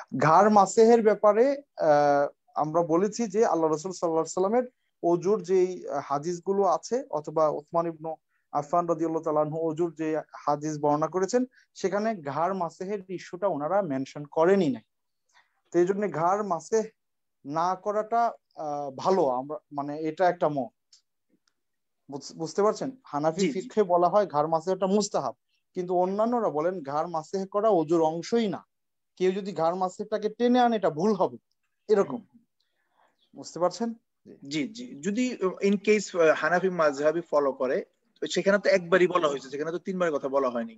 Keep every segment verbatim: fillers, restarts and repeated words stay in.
ঘাড় মাসেহের ব্যাপারে আহ আমরা বলেছি যে আল্লাহ রসুল সাল্লাল্লাহু আলাইহি সাল্লামের অজুর যে হাদিস গুলো আছে, অথবা ওসমান ইবনু আফফান রাদিয়াল্লাহু তাআলা আনহু অজুর যে হাদিস বর্ণনা করেছেন, সেখানে ঘাড় মাসেহের ইস্যুটা ওনারা মেনশন করেনই নাই। তো এই জন্য ঘাড় মাসেহ না করাটা আহ ভালো, আমরা মানে এটা একটা মত, বুঝতে পারছেন। হানাফি জি জি ফিকহে বলা হয় ঘাড় মাসেহটা মুস্তাহাব, কিন্তু অন্যান্যরা বলেন ঘাড় মাসেহ করা অজুর অংশই না। কেউ যদি ঘাড় মাসেহটাকে টেনে আনে এটা ভুল হবে, এরকম। বুঝতে পারছেন? জি জি যদি ইন কেস হানাফি মাযহাবি ফলো করে, তো সেখানে তো একবারই বলা হয়েছে, সেখানে তো তিনবার কথা বলা হয়নি।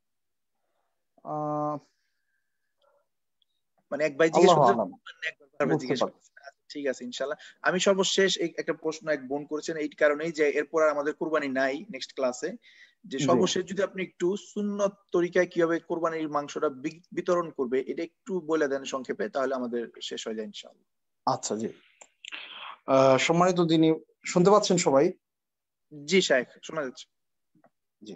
আহ মানে একবার জিজ্ঞেস আল্লাহু করছেন, আলাম, একবার বুঝতে জিজ্ঞেস পারছি। করছেন। আচ্ছা, ঠিক আছে ইনশাআল্লাহ। আমি সর্বশেষ এই একটা প্রশ্ন এক বোন করেছেন এই কারণেই যে এরপর আর আমাদের কুরবানি নাই নেক্সট ক্লাসে, যে জি সর্বশেষ যদি আপনি একটু সুন্নত তরিকায় কিভাবে কোরবানির মাংসটা বি- বিতরণ করবে এটা একটু বলে দেন সংক্ষেপে, তাহলে আমাদের শেষ হয়ে যায় ইনশাআল্লাহ। আচ্ছা, জি। আহ সম্মানিত দিনী, শুনতে পাচ্ছেন সবাই? জি শায়েখ, শোনা যাচ্ছে। জি।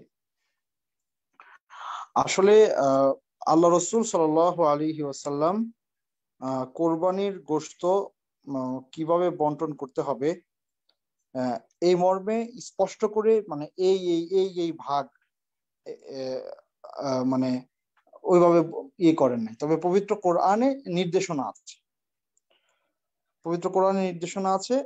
আসলে আহ আল্লাহ রসুল সাল্লাল্লাহু আলাইহি ওয়াসাল্লাম আহ কোরবানির গোশত আহ, কিভাবে বন্টন করতে হবে আহ, এই মর্মে স্পষ্ট করে, মানে এই এই এই এই ভাগ এ- এ- আহ, মানে ওইভাবে ইয়ে করেন নাই। তবে পবিত্র কোরআনে নির্দেশনা আছে, পবিত্র কোরআনে নির্দেশনা আছে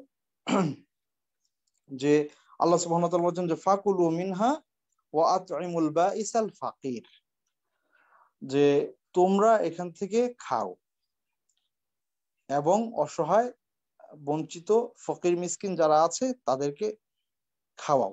যে আল্লাহ সুবহানাহু ওয়া তাআলা বলেন যে ফাকুলু মিনহা ওয়া আত'ইমুল বাঈসাল ফাকির, যে তোমরা এখান থেকে খাও এবং অসহায় বঞ্চিত ফকির মিসকিন যারা আছে তাদেরকে খাওয়াও।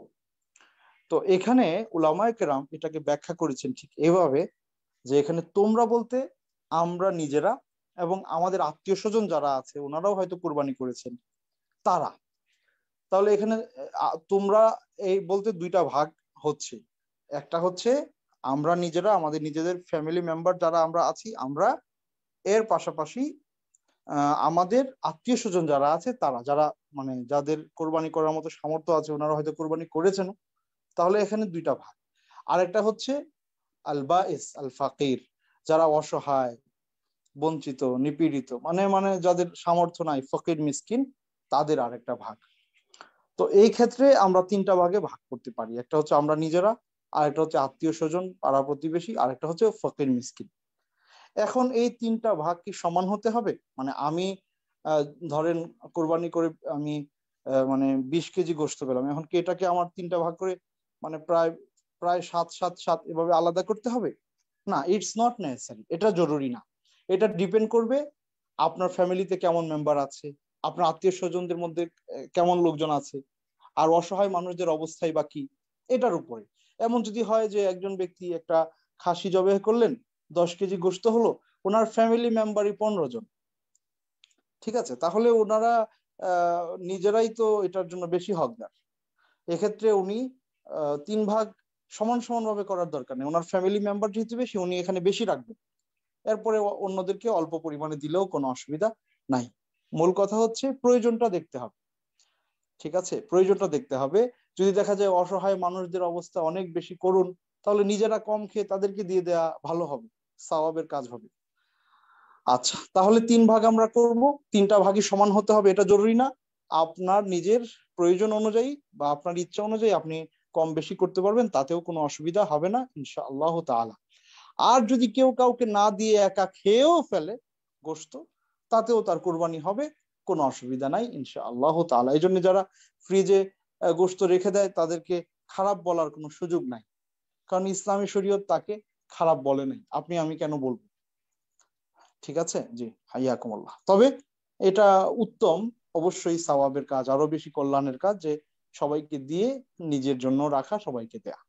তো এখানে উলামায়ে কেরাম এটাকে ব্যাখ্যা করেছেন ঠিক এভাবে, যে এখানে তোমরা বলতে আমরা নিজেরা এবং আমাদের আত্মীয় স্বজন যারা আছে ওনারাও হয়তো কুরবানি করেছেন তারা। তাহলে এখানে আহ, তোমরা এই বলতে দুইটা ভাগ হচ্ছে। একটা হচ্ছে আমরা নিজেরা, আমাদের নিজেদের ফ্যামিলি মেম্বার যারা আমরা আছি আমরা, এর পাশাপাশি আহ, আমাদের আত্মীয় স্বজন যারা আছে তারা, যারা মানে যাদের কোরবানি করার মতো সামর্থ্য আছে ওনারা হয়তো কোরবানি করেছেন। তাহলে এখানে দুইটা ভাগ। আরেকটা হচ্ছে আল বাইস আল ফাকির, যারা অসহায় বঞ্চিত নিপীড়িত, মানে মানে যাদের সামর্থ্য নাই, ফকির মিসকিন, তাদের আরেকটা ভাগ। তো এই ক্ষেত্রে আমরা তিনটা ভাগে ভাগ করতে পারি, একটা হচ্ছে আমরা নিজেরা, আরেকটা হচ্ছে আত্মীয় স্বজন পাড়া প্রতিবেশী, আরেকটা হচ্ছে ফকির মিসকিন। এখন এই তিনটা ভাগ কি সমান হতে হবে? মানে আমি আহ, ধরেন কোরবানি করে আমি আহ, মানে বিশ কেজি গোশত পেলাম, এখন কি এটাকে আমার তিনটা ভাগ করে মানে প্রায় প্রায় সাত সাত সাত এভাবে আলাদা করতে হবে? না, ইটস নট নেসেসারি, এটা জরুরি না। এটা ডিপেন্ড করবে আপনার ফ্যামিলিতে কেমন মেম্বার আছে, আপনার আত্মীয় স্বজনদের মধ্যে আহ, কেমন লোকজন আছে, আর অসহায় মানুষদের অবস্থাই বা কি, এটার উপরে। এমন যদি হয় যে একজন ব্যক্তি একটা খাসি জবাই করলেন, দশ কেজি গোশত হলো, ওনার ফ্যামিলি মেম্বারই পনেরো জন, ঠিক আছে, তাহলে ওনারা আহ নিজেরাই তো এটার জন্য বেশি হকদার। এক্ষেত্রে উনি আহ তিন ভাগ সমান সমান ভাবে করার দরকার নেই, ওনার ফ্যামিলি মেম্বার যেহেতু বেশি উনি এখানে বেশি রাখবেন, এরপরে অন্যদেরকে অল্প পরিমাণে দিলেও কোনো অসুবিধা নাই। মূল কথা হচ্ছে প্রয়োজনটা দেখতে হবে, ঠিক আছে, প্রয়োজনটা দেখতে হবে। যদি দেখা যায় অসহায় মানুষদের অবস্থা অনেক বেশি করুন, তাহলে নিজেরা কম খেয়ে তাদেরকে দিয়ে দেওয়া ভালো হবে, সওয়াবের কাজ হবে। আচ্ছা, তাহলে তিন ভাগ আমরা করব, তিনটা ভাগই সমান হতে হবে এটা জরুরি না। আপনার নিজের প্রয়োজন অনুযায়ী বা আপনার ইচ্ছা অনুযায়ী আপনি কম বেশি করতে পারবেন, তাতেও কোনো অসুবিধা হবে না ইনশাআল্লাহ তাআলা। আর যদি কেউ কাউকে না দিয়ে একা খেয়েও ফেলে গোশত, তাতেও তার কোরবানি হবে, কোনো অসুবিধা নাই ইনশাআল্লাহ তাআলা। এই জন্য যারা ফ্রিজে গোশত রেখে দেয় তাদেরকে খারাপ বলার কোনো সুযোগ নাই, কারণ ইসলামী শরীয়ত তাকে খারাপ বলে নাই, আপনি আমি কেন বলবো? ঠিক আছে, জি, হাইয়াকুমুল্লাহ। তবে এটা উত্তম, অবশ্যই সওয়াবের কাজ, আরো বেশি কল্যাণের কাজ, যে সবাইকে দিয়ে নিজের জন্য রাখা, সবাইকে দেয়া।